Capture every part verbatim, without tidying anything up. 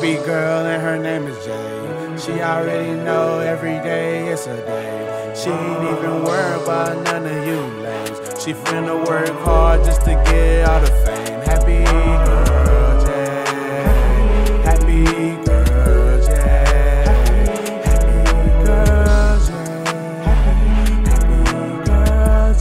Happy girl and her name is Jay. She already know every day it's a day. She ain't even worried about none of you lames. She finna work hard just to get all the fame. Happy girl Jay. Happy girl Jay. Happy girl Jay. Happy girl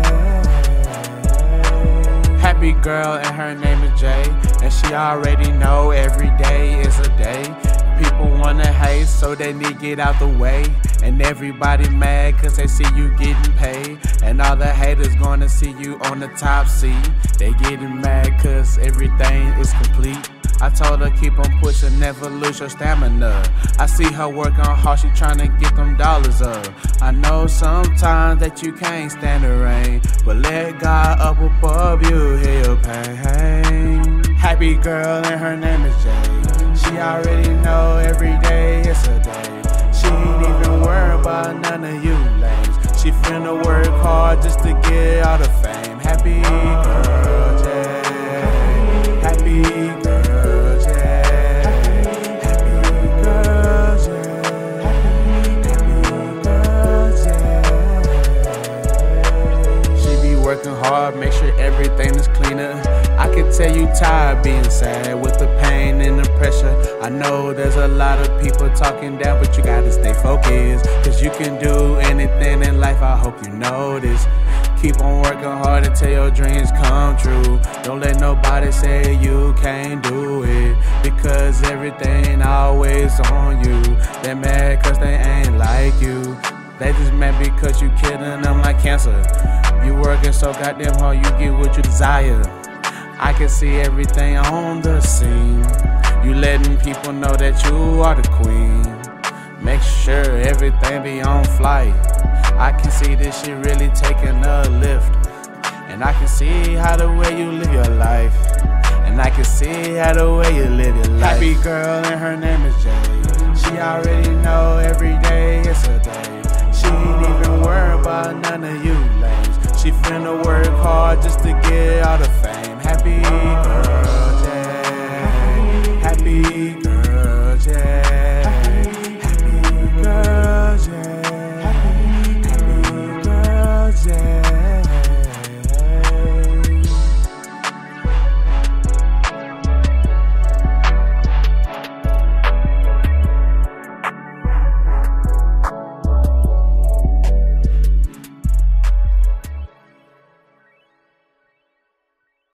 Jay. Happy girl and her name is Jay. And she already know every day is a day. People wanna hate, so they need to get out the way. And everybody mad cause they see you getting paid. And all the haters gonna see you on the top seat. They getting mad cause everything is complete. I told her keep on pushing, never lose your stamina. I see her working hard, she tryna get them dollars up. I know sometimes that you can't stand the rain, but let God up above you heal pain. Happy girl and her name is Jay. She already know every day it's a day. She ain't even worried about none of you lames. She finna work hard just to get all the fame. Happy girl Jay. Happy girl Jay. Happy girl Jay. Happy girl Jay. She be working hard, make sure everything is cleaner. I can tell you tired being sad with the pain and the pressure. I know there's a lot of people talking down, but you gotta stay focused, cause you can do anything in life, I hope you know this. Keep on working hard until your dreams come true. Don't let nobody say you can't do it, because everything always on you. They mad cause they ain't like you. They just mad because you killing them like cancer. You working so goddamn hard, you get what you desire. I can see everything on the scene. You letting people know that you are the queen. Make sure everything be on flight. I can see this shit really taking a lift. And I can see how the way you live your life. And I can see how the way you live your life. Happy girl and her name is Jay. She already know every day it's a day. She ain't even worried about none of you lames. She finna work hard just to get all the fame. Happy